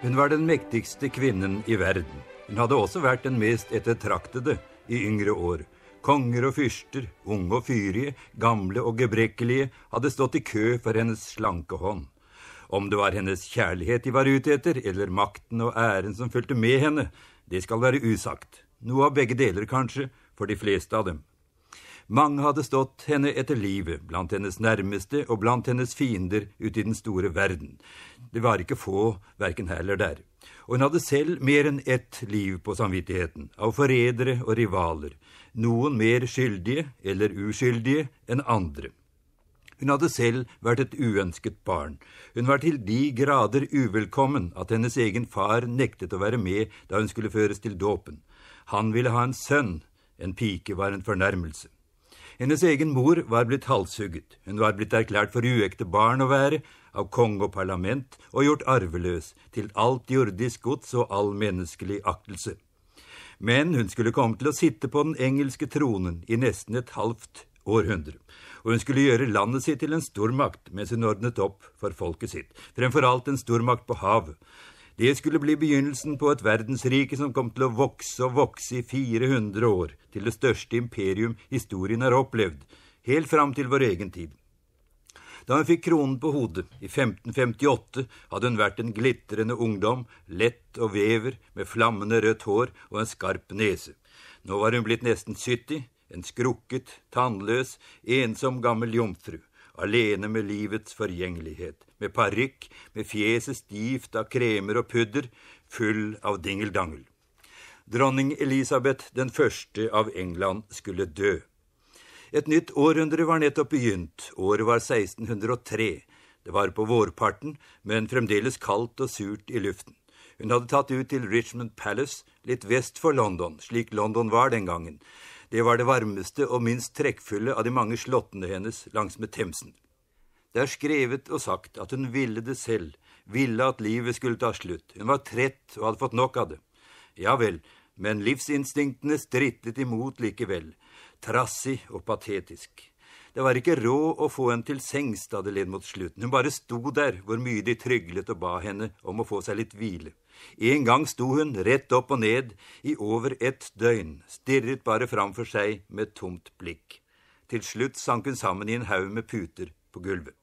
Hun var den mektigste kvinnen i verden. Hun hadde også vært den mest ettertraktede i yngre år. Konger og fyrster, unge og fyrige, gamle og gebrekkelige, hadde stått i kø for hennes slanke hånd. Om det var hennes kjærlighet de var ute etter, eller makten og æren som fulgte med henne, det skal være usagt. Noe av begge deler kanskje, for de fleste av dem. Mange hadde stått henne etter livet, blant hennes nærmeste og blant hennes fiender ute i den store verden. Det var ikke få, hverken her eller der. Og hun hadde selv mer enn ett liv på samvittigheten, av forrædere og rivaler, noen mer skyldige eller uskyldige enn andre. Hun hadde selv vært et uønsket barn. Hun var til de grader uvelkommen at hennes egen far nektet å være med da hun skulle føres til dåpen. Han ville ha en sønn, en pike var en fornærmelse. Hennes egen mor var blitt halshugget. Hun var blitt erklært for uekte barn å være, av konge og parlament, og gjort arveløs til alt jordisk gods og all menneskelig aktelse. Men hun skulle komme til å sitte på den engelske tronen i nesten et halvt århundre, og hun skulle gjøre landet sitt til en stormakt mens hun ordnet opp for folket sitt, fremfor alt en stormakt på havet. Det skulle bli begynnelsen på et verdensrike som kom til å vokse og vokse i 400 år, til det største imperium historien har opplevd, helt fram til vår egen tid. Da hun fikk kronen på hodet i 1558, hadde hun vært en glitrende ungdom, lett og vever, med flammende rødt hår og en skarp nese. Nå var hun blitt nesten 70, en skrukket, tannløs, ensom gammel jomfru, alene med livets forgjengelighet, med parykk, med fjeset stivt av kremer og pudder, full av dingeldangel. Dronning Elisabeth den første av England skulle dø. Et nytt århundre var nettopp begynt, året var 1603. Det var på vårparten, men fremdeles kaldt og surt i luften. Hun hadde tatt ut til Richmond Palace, litt vest for London, slik London var den gangen. Det var det varmeste og minst trekkfulle av de mange slottene hennes langs med Themsen. Det er skrevet og sagt at hun ville det selv, ville at livet skulle ta slutt. Hun var trett og hadde fått nok av det. Ja vel, men livsinstinktene strittet imot likevel, trassig og patetisk. Det var ikke råd å få henne til sengs da det led mot slutten. Hun bare sto der, hvor mye de tryglet og ba henne om å få seg litt hvile. En gang sto hun rett opp og ned i over 1 døgn, stirret bare framfor seg med et tomt blikk. Til slutt sank hun sammen i en haug med puter på gulvet.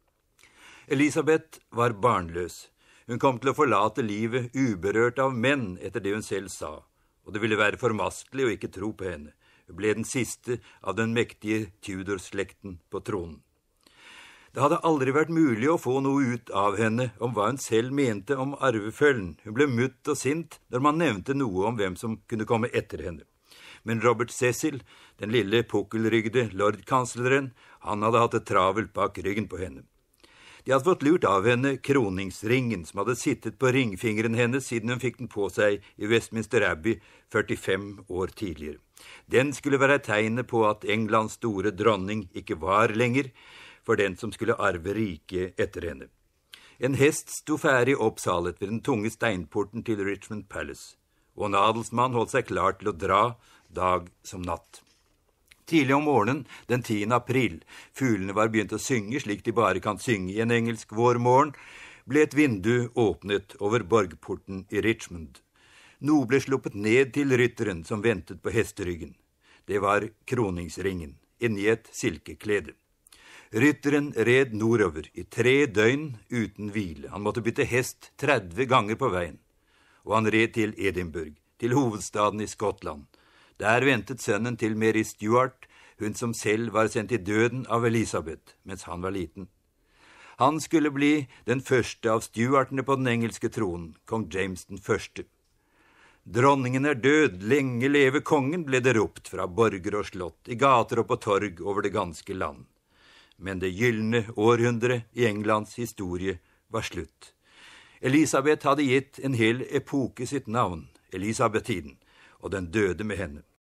Elisabeth var barnløs. Hun kom til å forlate livet uberørt av menn etter det hun selv sa, og det ville være formaskelig å ikke tro på henne. Hun ble den siste av den mektige Tudor-slekten på tronen. Det hadde aldri vært mulig å få noe ut av henne om hva hun selv mente om arvefølgen. Hun ble mutt og sint når man nevnte noe om hvem som kunne komme etter henne. Men Robert Cecil, den lille pukkelrygde lordkansleren, han hadde hatt det travelt bak ryggen på henne. De hadde fått lurt av henne kroningsringen som hadde sittet på ringfingeren hennes siden hun fikk den på seg i Westminster Abbey 45 år tidligere. Den skulle være tegnet på at Englands store dronning ikke var lenger, for den som skulle arve riket etter henne. En hest sto ferdig oppsalet ved den tunge steinporten til Richmond Palace, og en adelsmann holdt seg klar til å dra dag som natt. Tidlig om morgenen, den 10. april, fuglene var begynt å synge slik de bare kan synge i en engelsk vårmorgen, ble et vindu åpnet over borgporten i Richmond. Noe ble sluppet ned til rytteren som ventet på hesteryggen. Det var kroningsringen, inni et silkeklede. Rytteren red nordover i 3 døgn uten hvile. Han måtte bytte hest 30 ganger på veien. Og han red til Edinburgh, til hovedstaden i Skottland. Der ventet sønnen til Mary Stuart, hun som selv var sendt i døden av Elisabeth, mens han var liten. Han skulle bli den første av Stuartene på den engelske tronen, kong James den første. Dronningen er død, lenge leve kongen, ble det ropt fra borger og slott, i gater og på torg over det ganske land. Men det gyllene århundre i Englands historie var slutt. Elisabeth hadde gitt en hel epoke sitt navn, Elisabetiden, og den døde med henne.